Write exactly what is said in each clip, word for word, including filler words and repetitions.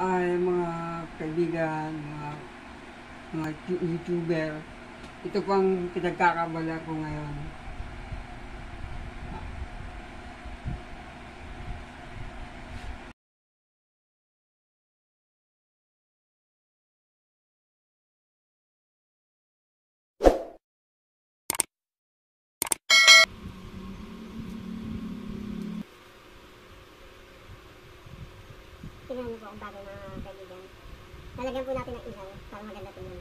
ay mga kaibigan, mga, mga YouTuber. Ito pang pinagkakabala ko ngayon. Tingnan niyo po kung bagay mga kaibigan. Lalagyan po natin ng ilaw para maganda tingnan.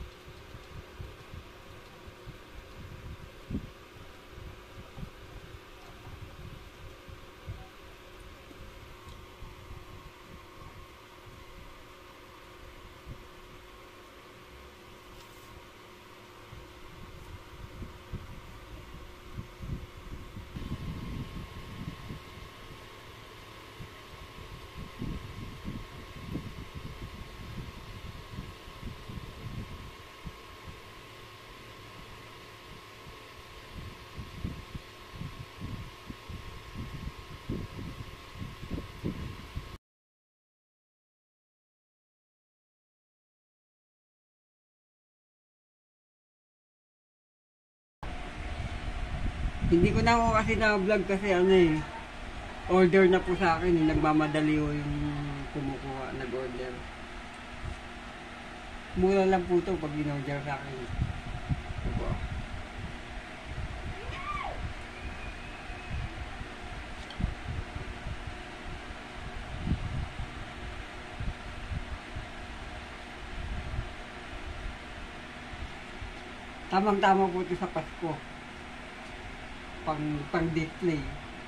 Hindi ko na ako kasi na-vlog kasi ano eh, order na po sa akin eh, nagmamadali ko yung kumukuha, nag-order. Mura lang po ito pag in-order sa akin. Ito po. Tamang-tama po ito sa Pasko. Pang, pang display.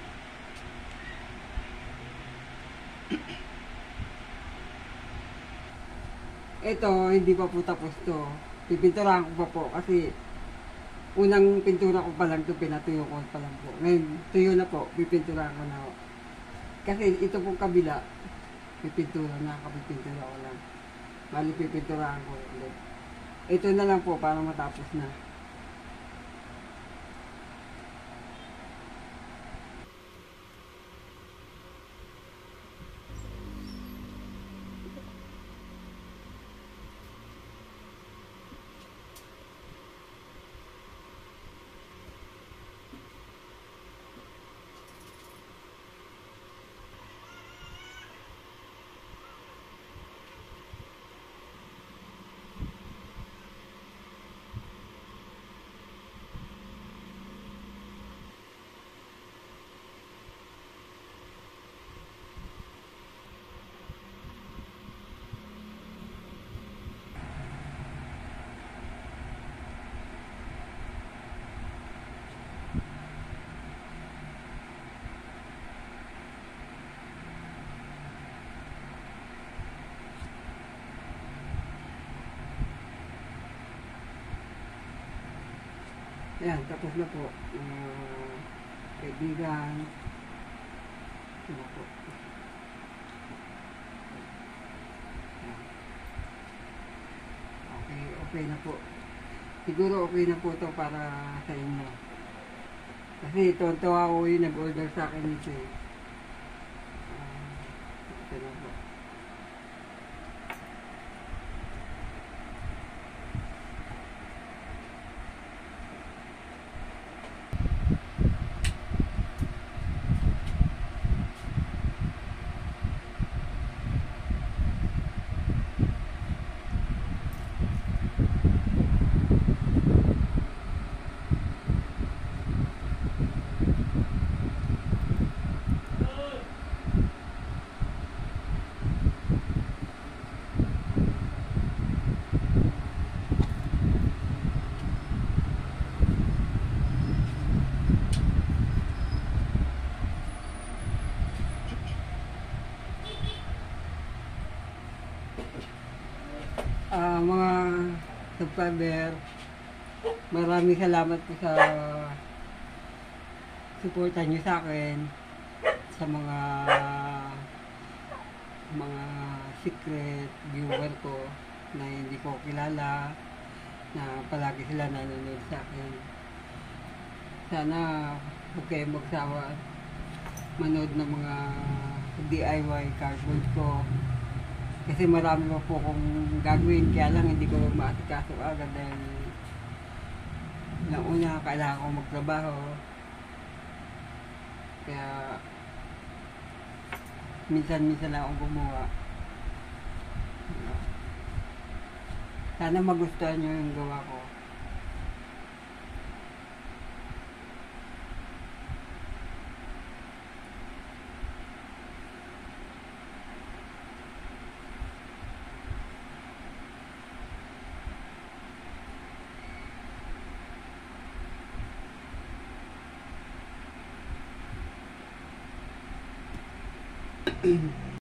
Ito, hindi pa po tapos to. Pipinturahan ko pa po kasi unang pintura ko pa lang to, pinatuyo ko pa lang po. Ngayon, tuyo na po, pipinturahan ko na po. Kasi ito pong kabila, pipintura na, kapipintura ko lang. Bali, pipinturahan ko ulit. Ito na lang po para matapos na. Ayan, tapos na po. Uh, kaibigan. Ano po. Ayan. Okay, okay na po. Siguro okay na po ito para sa inyo. Kasi tonto ako yung nag-order sa akin nito eh. Uh, ito na po. Uh, mga subscriber, maraming salamat po sa suporta nyo sa akin, sa mga mga secret viewer ko na hindi ko kilala, na palagi sila nanonood sa akin. Sana huwag kayong magsawa manood ng mga D I Y cardboard ko. Kasi marami pa po kung gagawin, kaya lang hindi ko maasikaso agad dahil nauna kailangan ko magtrabaho. Kaya minsan-minsan lang akong gumawa. Sana magustuhan nyo yung gawa ko.